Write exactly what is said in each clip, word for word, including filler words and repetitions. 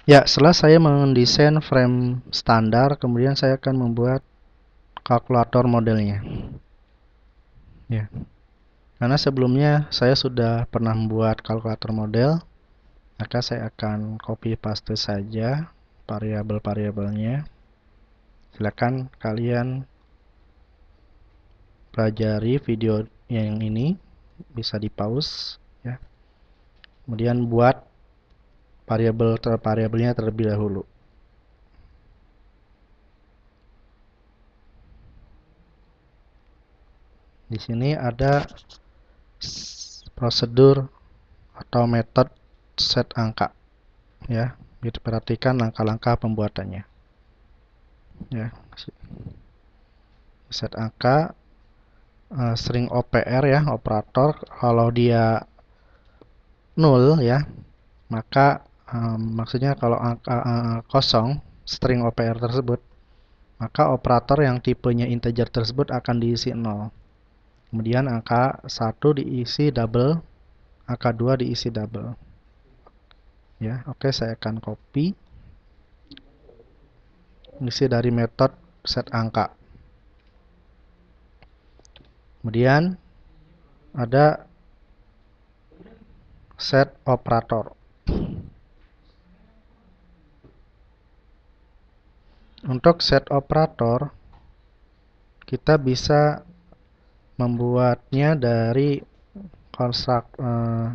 Ya, setelah saya mendesain frame standar, kemudian saya akan membuat kalkulator modelnya. Ya, karena sebelumnya saya sudah pernah membuat kalkulator model, maka saya akan copy paste saja variabel-variabelnya. Silakan kalian pelajari video yang ini, bisa di pause ya. Kemudian buat variabel ter variabelnya terlebih dahulu. Di sini ada prosedur atau metode set angka ya. Diperhatikan langkah-langkah pembuatannya. Ya, set angka uh, string O P R ya, operator. Kalau dia nol ya, maka um, maksudnya kalau angka uh, kosong string O P R tersebut, maka operator yang tipenya integer tersebut akan diisi nol. Kemudian angka satu diisi double, angka dua diisi double. Ya, oke, saya akan copy isi dari metode set angka. Kemudian ada set operator. Untuk set operator kita bisa membuatnya dari konstruk eh,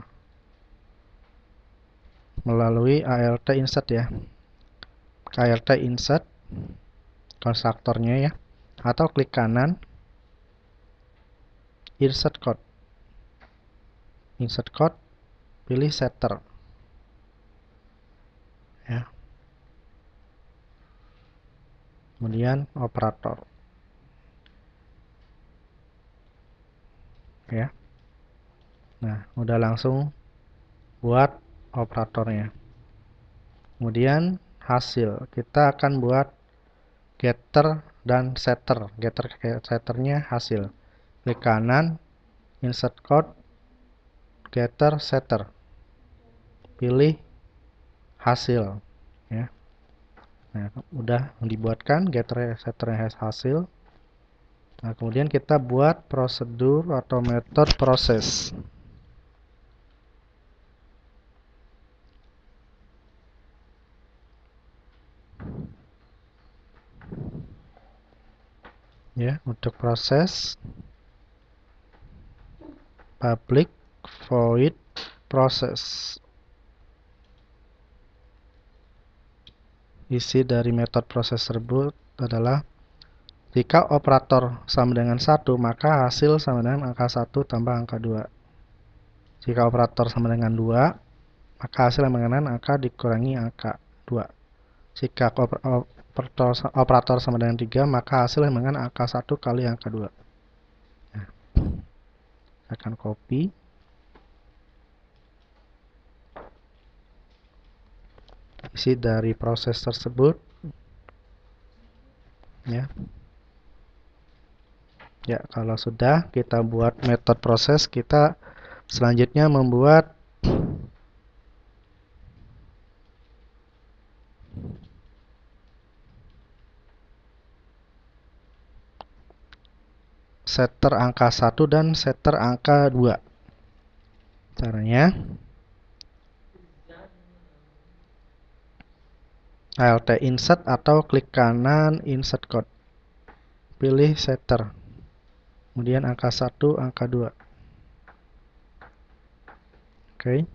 melalui alt insert ya. alt insert konstruktornya ya, atau klik kanan insert code. Insert code, pilih setter. Ya. Kemudian operator. Ya. Nah, udah langsung buat operatornya. Kemudian hasil, kita akan buat getter dan setter. Getter setternya hasil. Klik kanan, insert code, getter setter. Pilih hasil ya. Nah, udah dibuatkan getter setter hasil. Nah, kemudian kita buat prosedur atau metode proses. Ya, untuk proses public void process. Isi dari metode proses tersebut adalah jika operator sama dengan satu, maka hasil sama dengan angka satu tambah angka dua. Jika operator sama dengan dua, maka hasil sama dengan angka dikurangi angka dua. Jika operator, operator sama dengan tiga, maka hasil sama dengan angka satu kali angka dua. Nah, akan copy. Isi dari proses tersebut. Ya. Ya, kalau sudah kita buat metode proses, kita selanjutnya membuat setter angka satu dan setter angka dua. Caranya alt insert atau klik kanan insert code. Pilih setter. Kemudian angka satu, angka dua. Oke.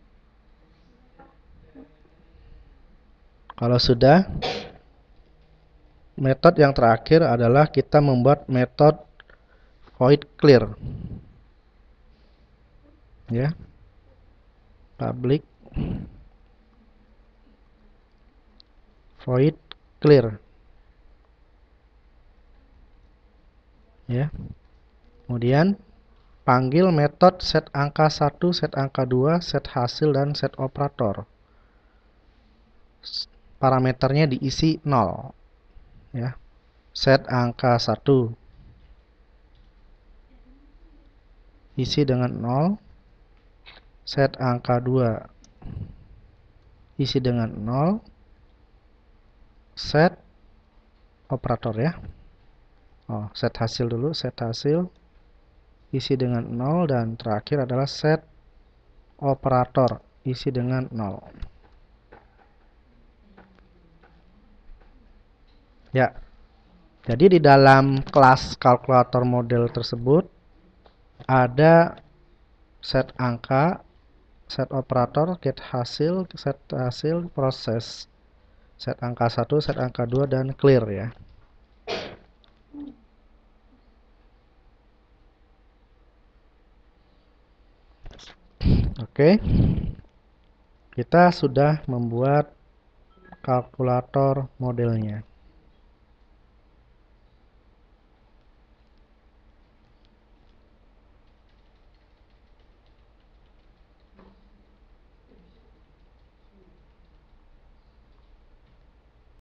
Kalau sudah, metode yang terakhir adalah kita membuat metode void clear. Ya. Public void clear. Ya. Kemudian panggil metode set angka satu, set angka dua, set hasil dan set operator. Parameternya diisi nol. Ya. Set angka satu isi dengan nol. Set angka dua isi dengan nol, set operator ya. Oh, set hasil dulu, set hasil, isi dengan nol, dan terakhir adalah set operator, isi dengan nol. Ya, jadi di dalam kelas kalkulator model tersebut ada set angka, set operator, get hasil, set hasil, proses, set angka satu, set angka dua, dan clear ya. Oke, kita sudah membuat kalkulator modelnya.